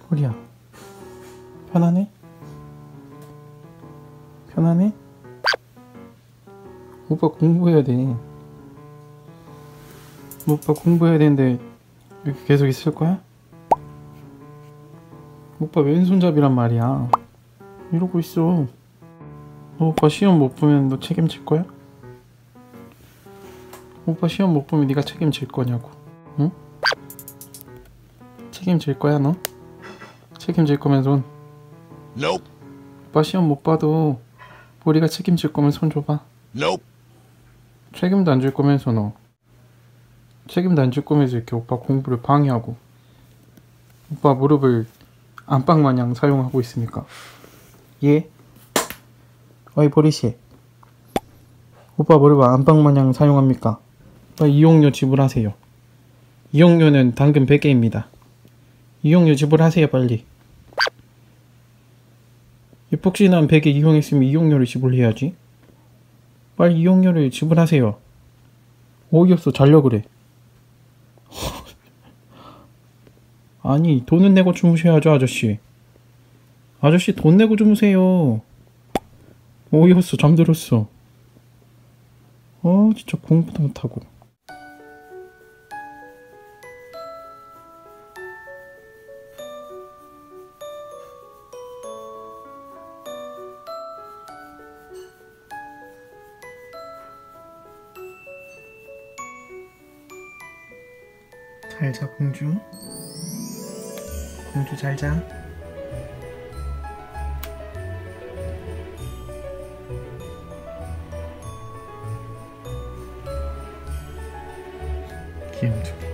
보리야, 편하네? 편하네? 오빠 공부해야 돼. 오빠 공부해야 되는데 이렇게 계속 있을 거야? 오빠 왼손잡이란 말이야. 이러고 있어. 너 오빠 시험 못 보면 너 책임질 거야? 오빠 시험 못 보면 네가 책임질 거냐고. 응? 책임질 거야 너? 책임질 거면 손. Nope. 오빠 시험 못 봐도 보리가 책임질 거면 손 줘봐. Nope. 책임도 안 줄 거면서 너. 책임도 안 줄 거면서 이렇게 오빠 공부를 방해하고 오빠 무릎을 안방 마냥 사용하고 있으니까. 예? 어이 보리씨, 오빠 무릎을 안방 마냥 사용합니까? 빨리 이용료 지불하세요. 이용료는 당근 100개입니다. 이용료 지불하세요 빨리. 이 폭신한 100개 이용했으면 이용료를 지불해야지. 빨리 이용료를 지불하세요. 어이없어, 자려 그래. 아니 돈은 내고 주무셔야죠 아저씨. 아저씨 돈 내고 주무세요. 어이없어, 잠들었어. 진짜 공부도 못하고. 잘자 공주. 공주 잘자. 귀염둥이.